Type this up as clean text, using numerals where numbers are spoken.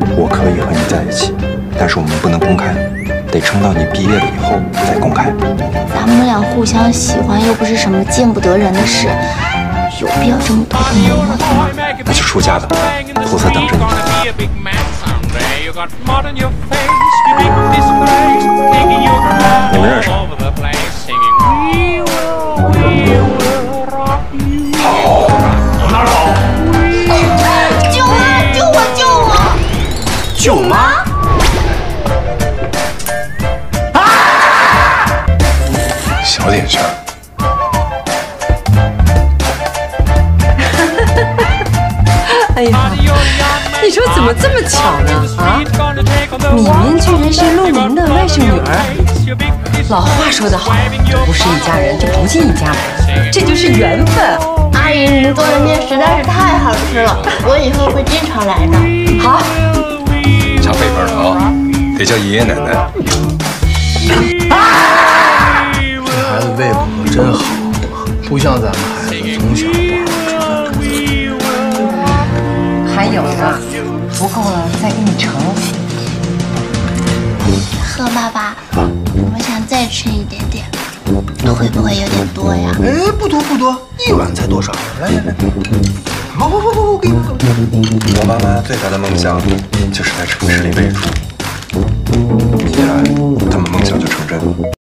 我可以和你在一起，但是我们不能公开，得撑到你毕业了以后再公开。 咱们俩互相喜欢又不是什么见不得人的事，有必要这么偷偷摸摸的吗？ 那就出家吧，菩萨等着你。你们认识？跑，往哪儿跑？ 救妈！救我！救我！ 舅妈！小脸圈。 哎呀，你说怎么这么巧呢？啊，米min居然是陆明的外甥女儿。老话说得好，不是一家人就不进一家门，这就是缘分。 阿姨，您做的面实在是太好吃了，我以后会经常来的。 好， 抢辈分的啊，得叫爷爷奶奶。 这孩子胃口可真好，不像咱们孩子从小不好好吃饭。 还有呢，不够了再给你盛。 贺爸爸，我们想再吃一点点，会不会有点多呀？ 哎，不多不多，一碗才多少？来来来，不，给你们。 我妈妈最大的梦想就是在城市里备厨，你一来，他们梦想就成真。